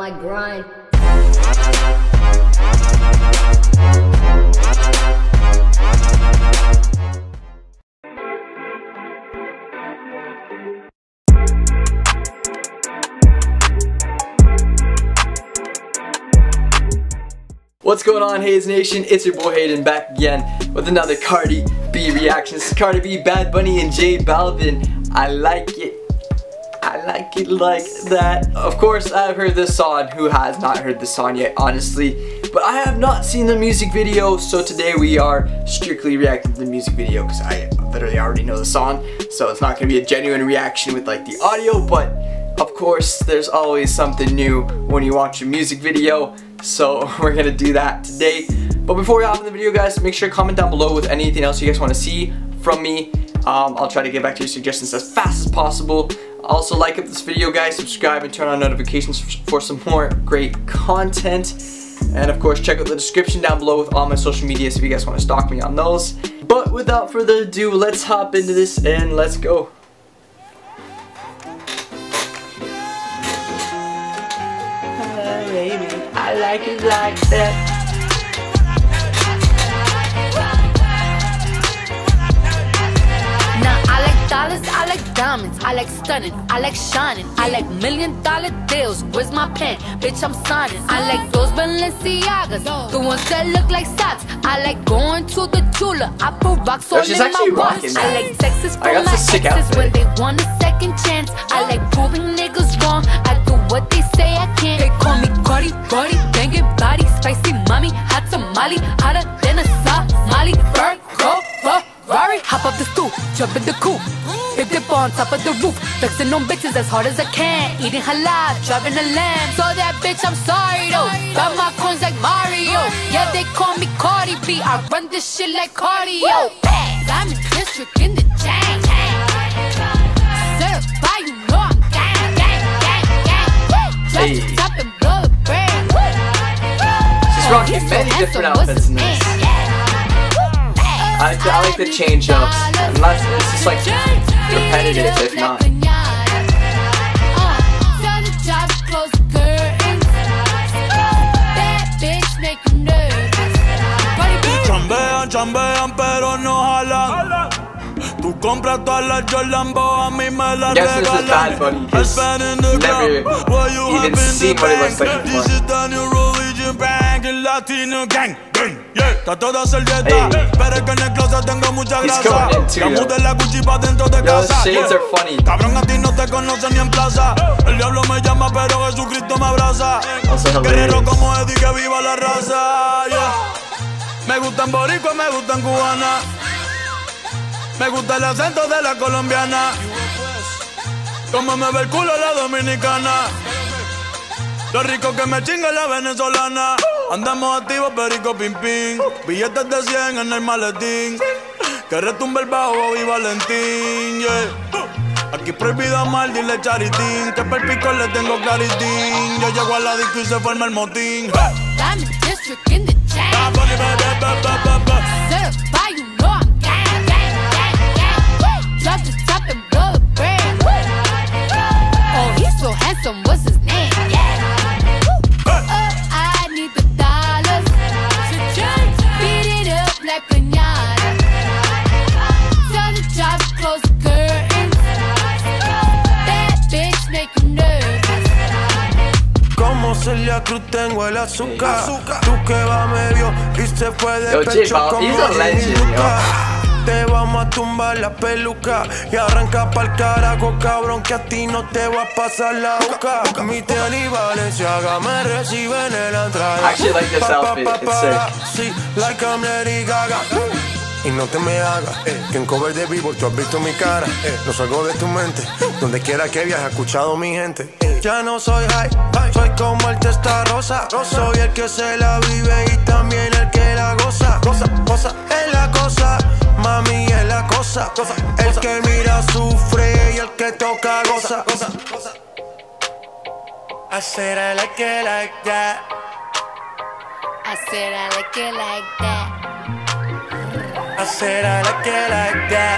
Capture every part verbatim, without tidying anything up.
my grind. What's going on, Hayes Nation? It's your boy Hayden back again with another Cardi B reaction. This is Cardi B, Bad Bunny, and J Balvin. I like it. I like it like that. Of course, I've heard this song. Who has not heard this song yet, honestly? But I have not seen the music video, so today we are strictly reacting to the music video because I literally already know the song. So it's not going to be a genuine reaction with like the audio, but of course, there's always something new when you watch a music video. So we're gonna do that today. But before we hop in the video, guys, make sure to comment down below with anything else you guys want to see from me. Um, I'll try to get back to your suggestions as fast as possible. Also, like up this video, guys, subscribe and turn on notifications for some more great content. And of course, check out the description down below with all my social medias if you guys want to stalk me on those. But without further ado, let's hop into this and let's go. I like it like that. Now I like dollars, I like diamonds, I like stunning, I like shining, I like million dollar deals. Where's my pen? Bitch, I'm signing. I like those Balenciagas, the ones that look like socks. I like going to the Tula. I put rocks all in my watch. I like sexes for my exes when they want a second chance. I like proving niggas wrong. I do what they say I can't. They call me Cardi, Cardi, banging body, spicy mommy, hot tamale, hotter than a Somali. Bird, go, Ferrari, hop up the stoop, jump in the coupe, big dip on top of the roof, flexing on bitches as hard as I can, eating halal, driving a lamb. So that bitch, I'm sorry though, got my coins like Mario. Yeah, they call me Cardi B, I run this shit like cardio. I'm in district in the chain. Certified, you know I'm gang, gang, gang, gang. Drop the top and blow the brand. She's rocking many different outfits in this. I, I like the change ups, unless it's just like repetitive, if not. Chambean, chambean, pero no jalan. Tú compras todas las Jordan, a mí me las regalan. Guess this is Bad Bunny, because never even seen what it looks like before. This is the new religion, bang, el Latino gang, gang, yeah. Trato de hacer dieta, pero es que en el closet tengo mucha grasa. Ya mudé la Gucci pa' dentro de casa. Shades are funny. Cabrón, a ti no te conocen ni en plaza. El diablo me llama, pero Jesucristo me abraza. Guerrero como Eddie, que viva la raza, yeah. Me gustan boricua, me gustan cubana. Me gusta el acento de la colombiana. Como me ve el culo la dominicana. Lo rico que me chinga la venezolana. Andamos activos, perico, pim, pim. Billetes de cien en el maletín. Que retumbe el bajo, Bobby Valentín, yeah. Aquí prohibido amar, dile charitín. Que per pico le tengo claritín. Yo llego a la disco y se forma el motín. I'm in district in the chain. Certified, you know I'm gang, gang, gang, gang. Drop the top and blow the brand. Oh, he's so handsome, what's his name? Yeah. Oh, I need the dollars. Beat it up like piñata. Tell the job to close the curtains. That bitch make you nervous. Como Celia Cruz tengo el azúcar. Tú que va medio y se fue de pecho como nunca. Te vamos a tumbar la peluca y arranca pa'l carajo, cabrón, que a ti no te va a pasar la boca. Mi tenis Balenciaga me recibe en el entrada. I actually like this outfit, it's sick. Sí, like I'm Lady Gaga. Y no te me hagas, eh, que en cover de vivo tú has visto mi cara, eh, no salgo de tu mente, donde quiera que viajes, escuchado mi gente. Eh. Ya no soy high, soy como el testa rosa, soy el que se la vive y también el que la goza. Goza, goza, es la cosa, mami es la cosa, cosa, el cosa. Que mira sufre y el que toca goza. Goza, goza. I said I like it like that. I said I like it like that. I said I like it like that.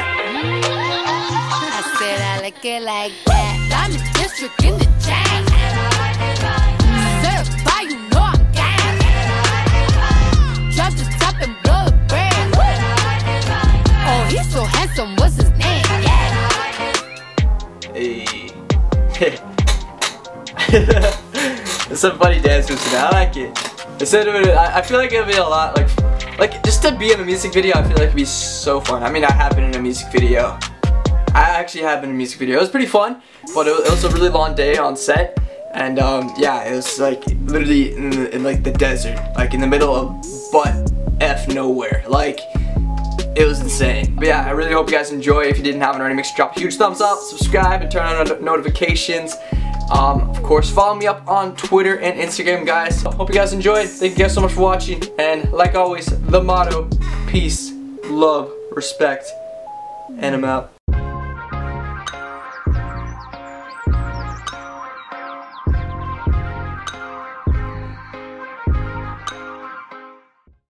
I said I like it like that. I'm in district in the chain. He's so handsome, what's his name? Yeah. Hey. There's some funny dance moves today. I like it. Instead of it, I feel like it'll be a lot like, like just to be in a music video. I feel like it'd be so fun. I mean, I have been in a music video. I actually have been in a music video. It was pretty fun, but it was, it was a really long day on set, and um, yeah, it was like literally in, the, in like the desert, like in the middle of butt f nowhere. Like, it was insane. But yeah, I really hope you guys enjoy. If you didn't have it already, make sure to drop a huge thumbs up, subscribe, and turn on not notifications. Um, of course, follow me up on Twitter and Instagram, guys. Hope you guys enjoyed. Thank you guys so much for watching. And like always, the motto, peace, love, respect, and I'm out.